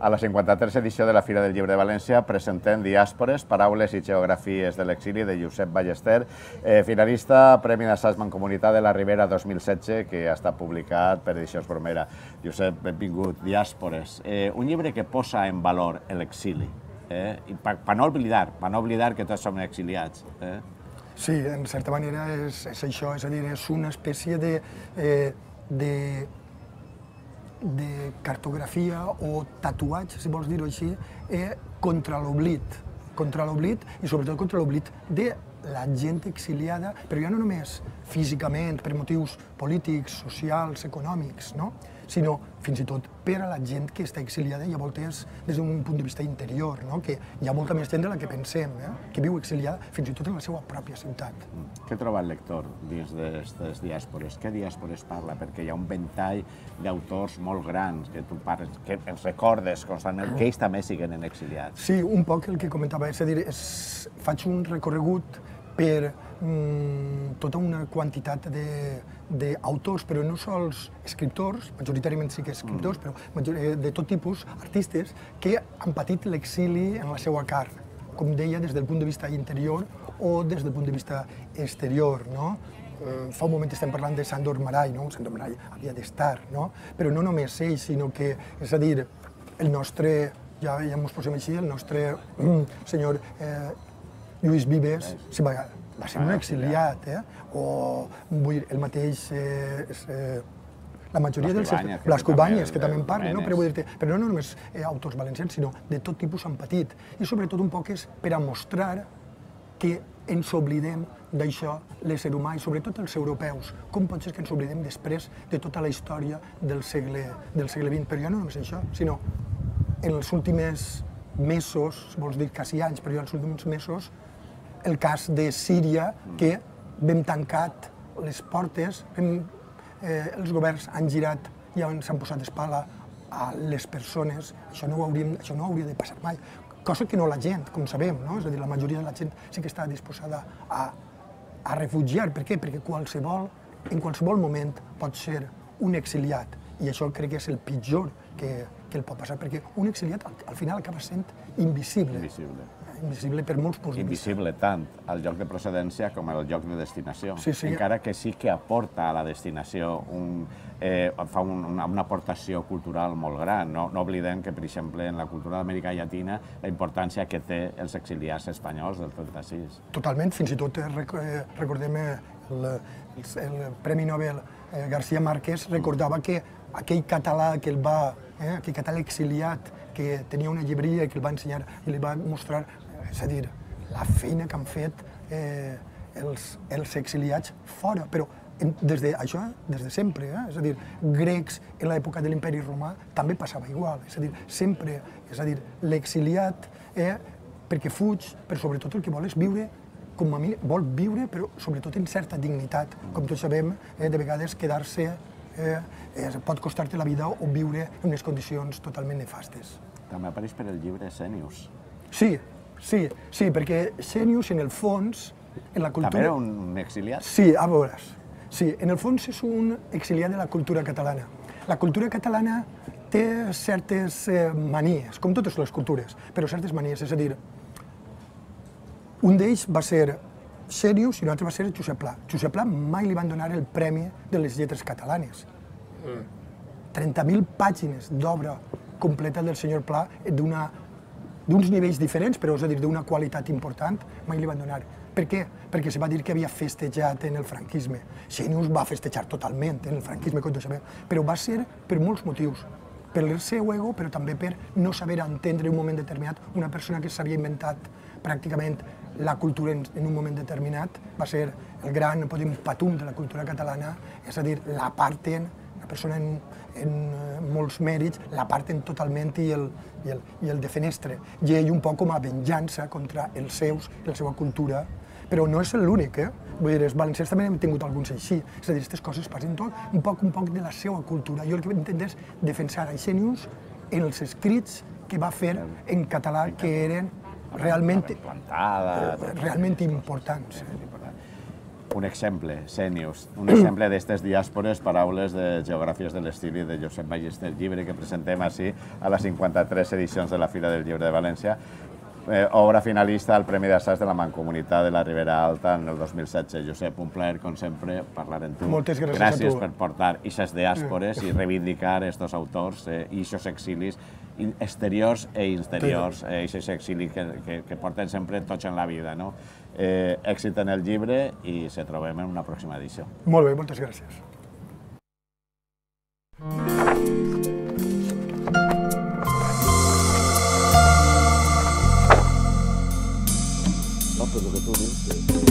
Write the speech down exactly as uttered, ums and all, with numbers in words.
A la cinquanta-tercera edició de la Fira del Llibre de València presentem Diàspores, paraules i geografies de l'exili de Josep Ballester, eh, finalista Premi d'Assaig Mancomunitat de la Ribera dos mil setze, que ha estat publicat per Edicions Bromera. Josep, benvingut. Diàspores, eh, un llibre que posa en valor l'exili, eh, per pa no oblidar, per no oblidar que tots som exiliats. Eh? Sí, en certa manera és, és això, és a dir, és una espècie de, eh, de de cartografia o tatuatge, si vols dir-ho així, eh, contra l'oblit, contra l'oblit i sobretot contra l'oblit de la gent exiliada, però ja no només físicament, per motius polítics, socials, econòmics, no? Sinó fins i tot per a la gent que està exiliada i a voltes des d'un punt de vista interior, no? Que hi ha molta més gent de la que pensem, eh? Que viu exiliada fins i tot en la seva pròpia ciutat. Què troba el lector dins d'aquestes diàspores? Què diàspores parla? Perquè hi ha un ventall d'autors molt grans que tu parles, que els recordes constantment, que ells també siguen en exiliats. Sí, un poc el que comentava, és a dir, és, faig un recorregut per mm, tota una quantitat d'autors, però no sols escriptors, majoritàriament sí que escriptors, mm. però de tot tipus, artistes, que han patit l'exili en la seva carn, com deia, des del punt de vista interior o des del punt de vista exterior, no? Eh, fa un moment estem parlant de Sándor Márai, no? Sándor Márai havia d'estar, no? Però no només ell, sinó que, és a dir, el nostre, ja, ja ens posem així, el nostre mm, senyor eh, Lluís Vives sí, va, va ser un exiliat, eh? O vull dir, el mateix, eh, eh, la majoria dels... Blas Cubanyes, que també en parla, no? Però, vull dir, però no només eh, autors valencians, sinó de tot tipus han patit. I sobretot un poc és per a mostrar que ens oblidem d'això, l'ésser humà, i sobretot els europeus. Com pot ser que ens oblidem després de tota la història del segle, del segle vint? Però ja no només això, sinó en els últims mesos, vols dir quasi anys, però ja els últims mesos, el cas de Síria, que vam tancat les portes, vam, eh, els governs han girat i s'han posat d'espala a les persones, això no, ho hauríem, això no hauria de passar mai. Cosa que no la gent, com sabem, no? És a dir, la majoria de la gent sí que està disposada a, a refugiar. Per què? Perquè qualsevol, en qualsevol moment pot ser un exiliat. I això crec que és el pitjor que, que el pot passar, perquè un exiliat al, al final acaba sent invisible. Invisible. Invisible per molts punts de vista. Invisible tant al lloc de procedència com al lloc de destinació. Sí, sí. Encara que sí que aporta a la destinació, un, eh, fa un, una, una aportació cultural molt gran. No, no oblidem que, per exemple, en la cultura d'Amèrica Llatina, la importància que té els exiliats espanyols del trenta-sis. Totalment, fins i tot eh, recordem el, el, el Premi Nobel eh, García Márquez recordava que aquell català que el va, eh, aquell català exiliat, que tenia una llibreria i que el va ensenyar i li va mostrar, és a dir, la feina que han fet eh, els, els exiliats fora, però des de, això des de sempre, eh? És a dir, grecs en l'època de l'imperi romà també passava igual, és a dir, sempre, és a dir, l'exiliat, eh, perquè fuig, però sobretot el que vol és viure, com a mi, vol viure, però sobretot en certa dignitat, com tots sabem, eh, de vegades quedar-se eh, eh, pot costar-te la vida o viure en unes condicions totalment nefastes. També apareix per el llibre Senius. Sí, sí, sí, perquè Senius, en el fons, en la cultura... També era un exiliat? Sí, a veures. Sí, en el fons és un exiliat de la cultura catalana. La cultura catalana té certes eh, manies, com totes les cultures, però certes manies, és a dir, un d'ells va ser Senius i l'altre va ser Josep Pla. Josep Pla mai li van donar el Premi de les Lletres Catalanes. trenta mil pàgines d'obra completa del senyor Pla d'uns nivells diferents, però és a dir, d'una qualitat important, mai li van donar. Per què? Perquè se va dir que havia festejat en el franquisme. Senius va festejar totalment en el franquisme, com tots sabem, però va ser per molts motius. Per el seu ego, però també per no saber entendre en un moment determinat una persona que s'havia inventat pràcticament la cultura en, en un moment determinat, va ser el gran, podem, patum de la cultura catalana, és a dir, la parten, una persona en, en molts mèrits, la parten totalment i el, i, el, i el defenestre. I ell un poc com a venjança contra els seus i la seva cultura, però no és l'únic, eh? Vull dir, els valencians també hem tingut alguns així, és a dir, aquestes coses passen tot, un poc, un poc de la seva cultura. Jo el que intent és defensar a Senius en els escrits que va fer en català, que eren realment, realment importants. un exemple, Senius, un exemple d'aquestes diàspores, paraules de geografies de l'estil de Josep Ballester, llibre que presentem així a les cinquanta-tres edicions de la Fira del Llibre de València, eh, obra finalista al Premi d'Assaig de la Mancomunitat de la Ribera Alta en el dos mil setze. Josep, un plaer, com sempre, parlar amb tu. Moltes gràcies, gràcies a tu. per portar aquestes diàspores i reivindicar aquests autors eh, i aquests exilis exteriors i interiors, aquests eh, exilis que, que, que porten sempre tots en la vida. No? Eh, èxit en el llibre i se trobem en una pròxima edició. Molt bé, moltes gràcies. No, però que tu dius que...